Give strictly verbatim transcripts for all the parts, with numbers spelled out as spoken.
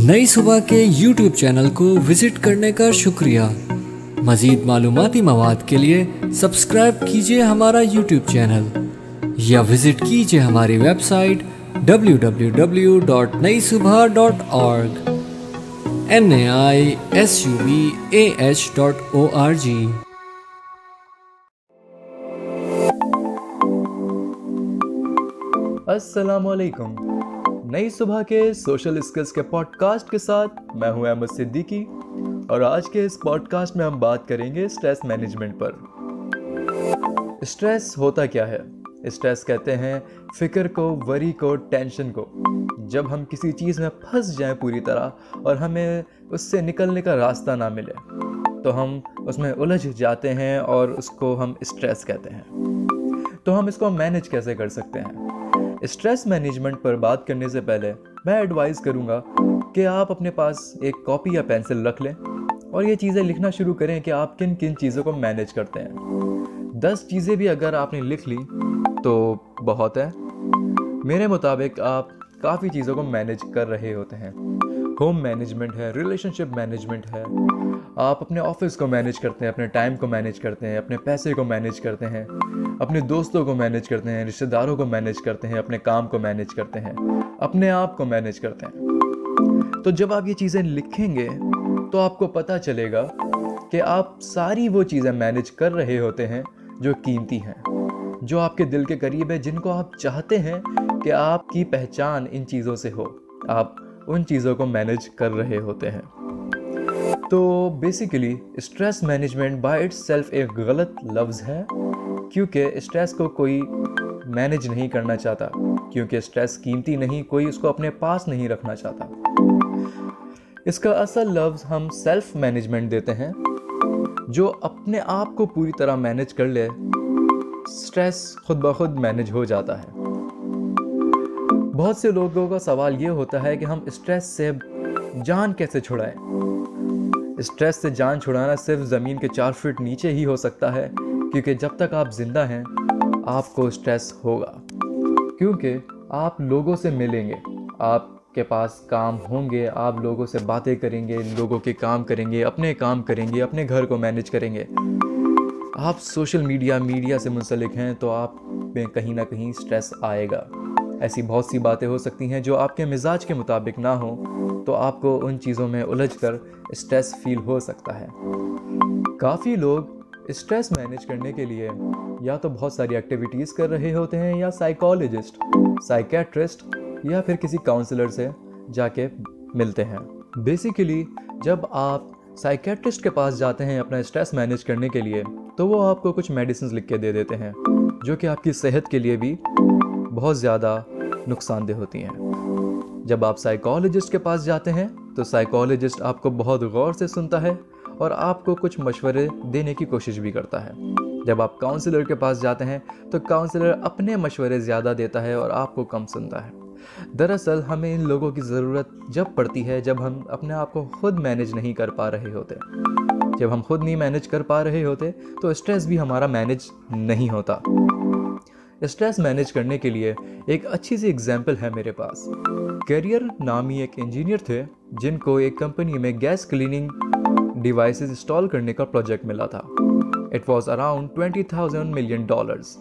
नई सुबह के यूट्यूब चैनल को विजिट करने का शुक्रिया। मज़ीद मालूमाती मवाद के लिए सब्सक्राइब कीजिए हमारा यूट्यूब चैनल या विज़िट कीजिए हमारी website W W W dot Nayi Subah dot org N A I S U B A H dot O R G. अस्सलामुअलैकुम। नई सुबह के सोशल स्किल्स के पॉडकास्ट के साथ मैं हूं अहमद सिद्दीकी और आज के इस पॉडकास्ट में हम बात करेंगे स्ट्रेस मैनेजमेंट पर। स्ट्रेस होता क्या है? स्ट्रेस कहते हैं फिक्र को, वरी को, टेंशन को। जब हम किसी चीज़ में फंस जाएं पूरी तरह और हमें उससे निकलने का रास्ता ना मिले तो हम उसमें उलझ जाते हैं और उसको हम स्ट्रेस कहते हैं। तो हम इसको मैनेज कैसे कर सकते हैं? स्ट्रेस मैनेजमेंट पर बात करने से पहले मैं एडवाइस करूंगा कि आप अपने पास एक कॉपी या पेंसिल रख लें और ये चीज़ें लिखना शुरू करें कि आप किन किन चीज़ों को मैनेज करते हैं। दस चीज़ें भी अगर आपने लिख ली तो बहुत है। मेरे मुताबिक आप काफ़ी चीज़ों को मैनेज कर रहे होते हैं। होम मैनेजमेंट है, रिलेशनशिप मैनेजमेंट है, आप अपने ऑफिस को मैनेज करते हैं, अपने टाइम को मैनेज करते हैं, अपने पैसे को मैनेज करते हैं, अपने दोस्तों को मैनेज करते हैं, रिश्तेदारों को मैनेज करते हैं, अपने काम को मैनेज करते हैं, अपने आप को मैनेज करते हैं। तो जब आप ये चीज़ें लिखेंगे तो आपको पता चलेगा कि आप सारी वो चीज़ें मैनेज कर रहे होते हैं जो कीमती हैं, जो आपके दिल के करीब है, जिनको आप चाहते हैं कि आपकी पहचान इन चीज़ों से हो। आप उन चीज़ों को मैनेज कर रहे होते हैं। तो basically stress management by itself एक गलत लफ्ज़ है, क्योंकि स्ट्रेस को कोई मैनेज नहीं करना चाहता, क्योंकि स्ट्रेस कीमती नहीं, कोई उसको अपने पास नहीं रखना चाहता। इसका असल लफ्ज़ हम सेल्फ मैनेजमेंट देते हैं। जो अपने आप को पूरी तरह मैनेज कर ले, स्ट्रेस खुद ब खुद मैनेज हो जाता है। बहुत से लोगों का सवाल ये होता है कि हम स्ट्रेस से जान कैसे छुड़ाएं। स्ट्रेस से जान छुड़ाना सिर्फ ज़मीन के चार फीट नीचे ही हो सकता है, क्योंकि जब तक आप जिंदा हैं आपको स्ट्रेस होगा, क्योंकि आप लोगों से मिलेंगे, आपके पास काम होंगे, आप लोगों से बातें करेंगे, लोगों के काम करेंगे, अपने काम करेंगे, अपने घर को मैनेज करेंगे। आप सोशल मीडिया मीडिया से मुंसलिक हैं तो आप में कहीं ना कहीं स्ट्रेस आएगा। ऐसी बहुत सी बातें हो सकती हैं जो आपके मिजाज के मुताबिक ना हो, तो आपको उन चीज़ों में उलझकर स्ट्रेस फील हो सकता है। काफ़ी लोग स्ट्रेस मैनेज करने के लिए या तो बहुत सारी एक्टिविटीज़ कर रहे होते हैं, या साइकोलॉजिस्ट, साइकेट्रिस्ट या फिर किसी काउंसलर से जाके मिलते हैं। बेसिकली जब आप साइकेट्रिस्ट के पास जाते हैं अपना स्ट्रेस मैनेज करने के लिए, तो वो आपको कुछ मेडिसिन लिख के दे देते हैं जो कि आपकी सेहत के लिए भी बहुत ज़्यादा नुकसानदेह होती हैं। जब आप साइकोलॉजिस्ट के पास जाते हैं तो साइकोलॉजिस्ट आपको बहुत गौर से सुनता है और आपको कुछ मशवरे देने की कोशिश भी करता है। जब आप काउंसलर के पास जाते हैं तो काउंसलर अपने मशवरे ज़्यादा देता है और आपको कम सुनता है। दरअसल हमें इन लोगों की ज़रूरत जब पड़ती है जब हम अपने आप को खुद मैनेज नहीं कर पा रहे होते। जब हम खुद नहीं मैनेज कर पा रहे होते तो स्ट्रेस भी हमारा मैनेज नहीं होता। स्ट्रेस मैनेज करने के लिए एक अच्छी सी एग्जाम्पल है मेरे पास। कैरियर नामी एक इंजीनियर थे जिनको एक कंपनी में गैस क्लीनिंग डिवाइसेस इंस्टॉल करने का प्रोजेक्ट मिला था। It was around twenty thousand million dollars.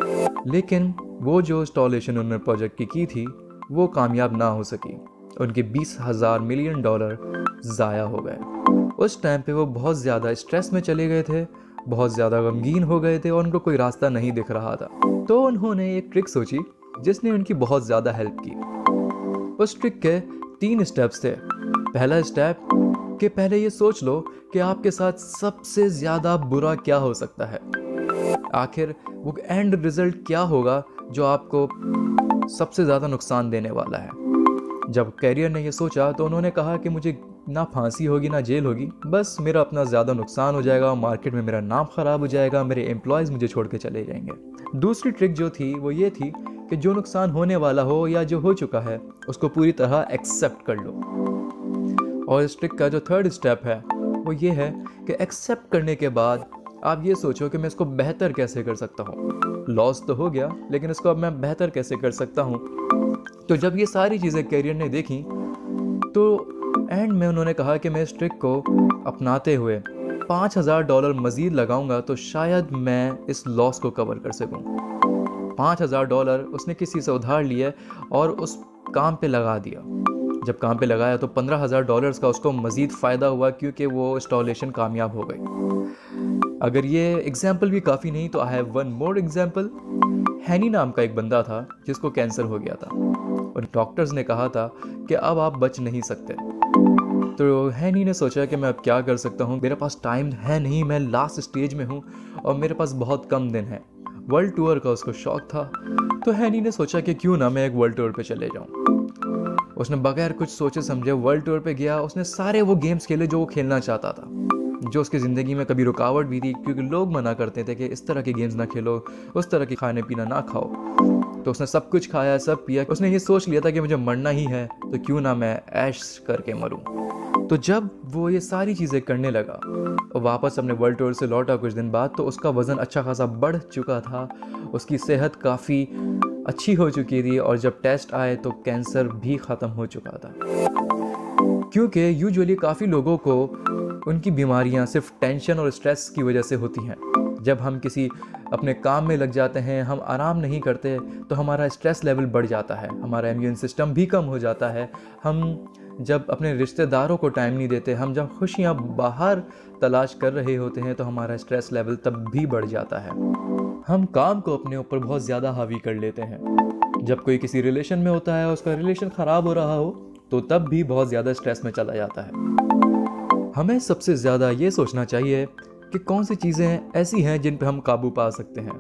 लेकिन वो जो इंस्टॉलेशन उन्होंने प्रोजेक्ट की की थी वो कामयाब ना हो सकी। उनके बीस हजार मिलियन डॉलर ज़ाया हो गए। उस टाइम पे वो बहुत ज़्यादा स्ट्रेस में चले गए थे, बहुत ज़्यादा गमगीन हो गए थे और उनको कोई रास्ता नहीं दिख रहा था। तो उन्होंने एक ट्रिक सोची जिसने उनकी बहुत ज़्यादा हेल्प की। उस ट्रिक के तीन स्टेप्स थे। पहला स्टेप कि पहले ये सोच लो कि आपके साथ सबसे ज़्यादा बुरा क्या हो सकता है, आखिर वो एंड रिजल्ट क्या होगा जो आपको सबसे ज़्यादा नुकसान देने वाला है। जब कैरियर ने ये सोचा तो उन्होंने कहा कि मुझे ना फांसी होगी ना जेल होगी, बस मेरा अपना ज़्यादा नुकसान हो जाएगा, मार्केट में मेरा नाम ख़राब हो जाएगा, मेरे एम्प्लॉयज़ मुझे छोड़ के चले जाएंगे। दूसरी ट्रिक जो थी वो ये थी कि जो नुकसान होने वाला हो या जो हो चुका है उसको पूरी तरह एक्सेप्ट कर लो। और इस ट्रिक का जो थर्ड स्टेप है वो ये है कि एक्सेप्ट करने के बाद आप ये सोचो कि मैं इसको बेहतर कैसे कर सकता हूँ। लॉस तो हो गया, लेकिन इसको अब मैं बेहतर कैसे कर सकता हूँ। तो जब ये सारी चीज़ें कैरियर ने देखी तो एंड में उन्होंने कहा कि मैं इस ट्रिक को अपनाते हुए पाँच हज़ार डॉलर मज़ीद लगाऊंगा तो शायद मैं इस लॉस को कवर कर सकूं। पाँच हज़ार डॉलर उसने किसी से उधार लिए और उस काम पे लगा दिया। जब काम पे लगाया तो पंद्रह हज़ार डॉलर्स का उसको मज़ीद फ़ायदा हुआ क्योंकि वो इंस्टॉलेशन कामयाब हो गई। अगर ये एग्जाम्पल भी काफ़ी नहीं तो I have one more example. हैनी नाम का एक बंदा था जिसको कैंसर हो गया था और डॉक्टर्स ने कहा था कि अब आप बच नहीं सकते। तो हैनी ने सोचा कि मैं अब क्या कर सकता हूँ, मेरे पास टाइम है नहीं, मैं लास्ट स्टेज में हूँ और मेरे पास बहुत कम दिन है। वर्ल्ड टूर का उसको शौक था, तो हैनी ने सोचा कि क्यों ना मैं एक वर्ल्ड टूर पे चले जाऊँ। उसने बगैर कुछ सोचे समझे वर्ल्ड टूर पे गया। उसने सारे वो गेम्स खेले जो वो खेलना चाहता था, जो उसकी ज़िंदगी में कभी रुकावट भी थी क्योंकि लोग मना करते थे कि इस तरह के गेम्स ना खेलो, उस तरह की खाने पीना ना खाओ। तो उसने सब कुछ खाया, सब पिया। उसने ये सोच लिया था कि मुझे मरना ही है तो क्यों ना मैं ऐश करके मरूं। तो जब वो ये सारी चीज़ें करने लगा और वापस अपने वर्ल्ड टूर से लौटा कुछ दिन बाद, तो उसका वज़न अच्छा खासा बढ़ चुका था, उसकी सेहत काफ़ी अच्छी हो चुकी थी और जब टेस्ट आए तो कैंसर भी ख़त्म हो चुका था। क्योंकि यूजुअली काफ़ी लोगों को उनकी बीमारियां सिर्फ टेंशन और स्ट्रेस की वजह से होती हैं। जब हम किसी अपने काम में लग जाते हैं, हम आराम नहीं करते, तो हमारा स्ट्रेस लेवल बढ़ जाता है, हमारा इम्यून सिस्टम भी कम हो जाता है। हम जब अपने रिश्तेदारों को टाइम नहीं देते, हम जब खुशियां बाहर तलाश कर रहे होते हैं, तो हमारा स्ट्रेस लेवल तब भी बढ़ जाता है। हम काम को अपने ऊपर बहुत ज़्यादा हावी कर लेते हैं। जब कोई किसी रिलेशन में होता है, उसका रिलेशन ख़राब हो रहा हो, तो तब भी बहुत ज़्यादा स्ट्रेस में चला जाता है। हमें सबसे ज़्यादा ये सोचना चाहिए कि कौन सी चीज़ें ऐसी हैं जिन पे हम काबू पा सकते हैं।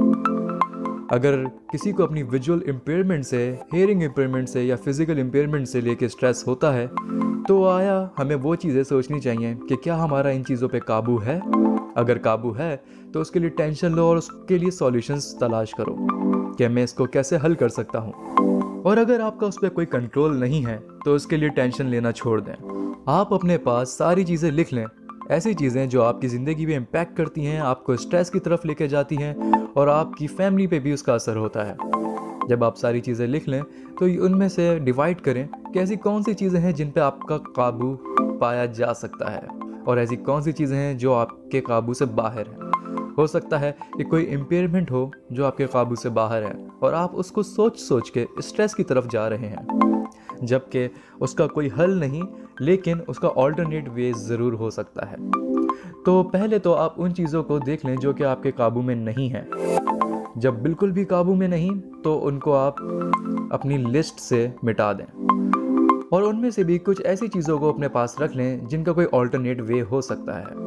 अगर किसी को अपनी विजुअल इम्पेयरमेंट से, हेयरिंग इम्पेयरमेंट से या फिजिकल इम्पेयरमेंट से लेके स्ट्रेस होता है, तो आया हमें वो चीज़ें सोचनी चाहिए कि क्या हमारा इन चीज़ों पे काबू है। अगर काबू है तो उसके लिए टेंशन लो और उसके लिए सॉल्यूशंस तलाश करो कि मैं इसको कैसे हल कर सकता हूँ। और अगर आपका उस पर कोई कंट्रोल नहीं है तो उसके लिए टेंशन लेना छोड़ दें। आप अपने पास सारी चीज़ें लिख लें, ऐसी चीज़ें जो आपकी ज़िंदगी में इम्पैक्ट करती हैं, आपको स्ट्रेस की तरफ लेके जाती हैं और आपकी फैमिली पे भी उसका असर होता है। जब आप सारी चीज़ें लिख लें तो उनमें से डिवाइड करें कि ऐसी कौन सी चीज़ें हैं जिन पे आपका काबू पाया जा सकता है और ऐसी कौन सी चीज़ें हैं जो आपके काबू से बाहर हैं। हो सकता है कि कोई इम्पेयरमेंट हो जो आपके काबू से बाहर है और आप उसको सोच सोच के स्ट्रेस की तरफ जा रहे हैं, जबकि उसका कोई हल नहीं, लेकिन उसका ऑल्टरनेट वे ज़रूर हो सकता है। तो पहले तो आप उन चीज़ों को देख लें जो कि आपके काबू में नहीं है। जब बिल्कुल भी काबू में नहीं तो उनको आप अपनी लिस्ट से मिटा दें और उनमें से भी कुछ ऐसी चीज़ों को अपने पास रख लें जिनका कोई ऑल्टरनेट वे हो सकता है।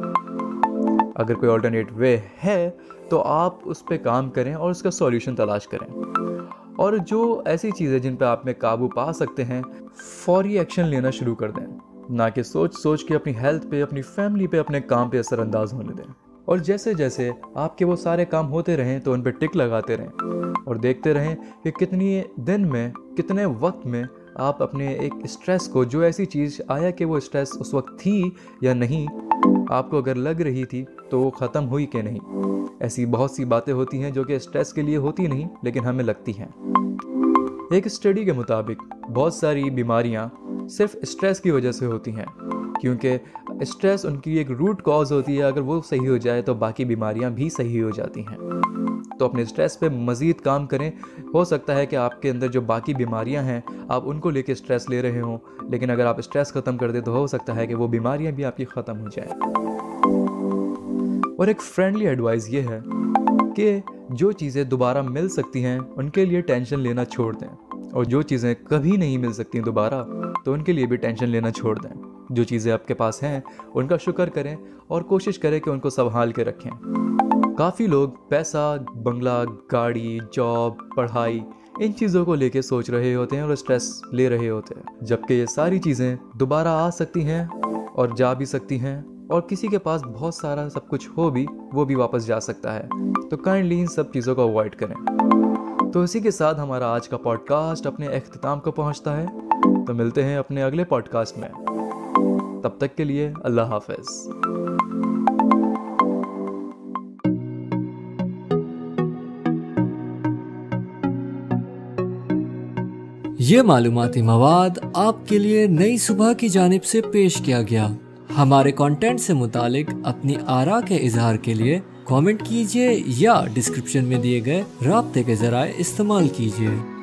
अगर कोई ऑल्टरनेट वे है तो आप उस पर काम करें और उसका सॉल्यूशन तलाश करें। और जो ऐसी चीज़ें जिन पर आप में काबू पा सकते हैं, फौरी एक्शन लेना शुरू कर दें, ना कि सोच सोच के अपनी हेल्थ पे, अपनी फैमिली पे, अपने काम पे असरअंदाज होने दें। और जैसे जैसे आपके वो सारे काम होते रहें तो उन पर टिक लगाते रहें और देखते रहें कि कितनी दिन में, कितने वक्त में आप अपने एक स्ट्रेस को, जो ऐसी चीज़ आया कि वो स्ट्रेस उस वक्त थी या नहीं, आपको अगर लग रही थी तो वो ख़त्म हुई कि नहीं। ऐसी बहुत सी बातें होती हैं जो कि स्ट्रेस के लिए होती नहीं लेकिन हमें लगती हैं। एक स्टडी के मुताबिक बहुत सारी बीमारियां सिर्फ स्ट्रेस की वजह से होती हैं, क्योंकि स्ट्रेस उनकी एक रूट कॉज होती है। अगर वो सही हो जाए तो बाकी बीमारियां भी सही हो जाती हैं। तो अपने स्ट्रेस पे मज़ीद काम करें। हो सकता है कि आपके अंदर जो बाकी बीमारियां हैं आप उनको लेके स्ट्रेस ले रहे हों, लेकिन अगर आप स्ट्रेस ख़त्म कर दें तो हो सकता है कि वो बीमारियां भी आपकी ख़त्म हो जाएं। और एक फ्रेंडली एडवाइस ये है कि जो चीज़ें दोबारा मिल सकती हैं उनके लिए टेंशन लेना छोड़ दें, और जो चीज़ें कभी नहीं मिल सकती दोबारा तो उनके लिए भी टेंशन लेना छोड़ दें। जो चीज़ें आपके पास हैं उनका शुक्र करें और कोशिश करें कि उनको संभाल के रखें। काफ़ी लोग पैसा, बंगला, गाड़ी, जॉब, पढ़ाई, इन चीज़ों को लेके सोच रहे होते हैं और स्ट्रेस ले रहे होते हैं, जबकि ये सारी चीज़ें दोबारा आ सकती हैं और जा भी सकती हैं, और किसी के पास बहुत सारा सब कुछ हो भी, वो भी वापस जा सकता है। तो काइंडली इन सब चीज़ों को अवॉइड करें। तो इसी के साथ हमारा आज का पॉडकास्ट अपने इख्तिताम को पहुंचता है। तो मिलते हैं अपने अगले पॉडकास्ट में। तब तक के लिए अल्लाह हाफ़िज़। ये मालूमाती मवाद आपके लिए नई सुबह की जानिब से पेश किया गया। हमारे कंटेंट से मुतालिक अपनी आरा के इजहार के लिए कमेंट कीजिए या डिस्क्रिप्शन में दिए गए राब्ते के जराए इस्तेमाल कीजिए।